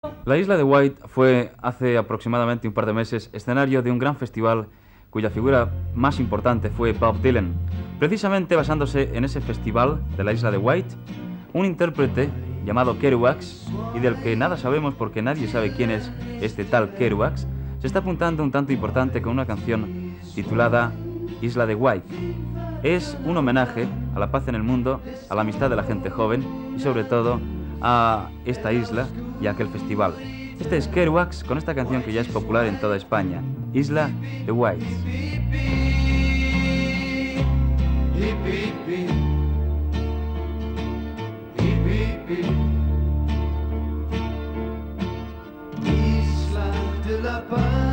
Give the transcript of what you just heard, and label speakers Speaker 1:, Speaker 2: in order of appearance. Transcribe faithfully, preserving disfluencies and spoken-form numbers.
Speaker 1: La isla de White fue hace aproximadamente un par de meses escenario de un gran festival cuya figura más importante fue Bob Dylan. Precisamente basándose en ese festival de la isla de White, un intérprete llamado Kerouac, y del que nada sabemos porque nadie sabe quién es este tal Kerouac, se está apuntando un tanto importante con una canción titulada Isla de White. Es un homenaje a la paz en el mundo, a la amistad de la gente joven y sobre todo a esta isla y a aquel festival. Este es Kerouac con esta canción que ya es popular en toda España, Isla de White.
Speaker 2: Isla de la Paz.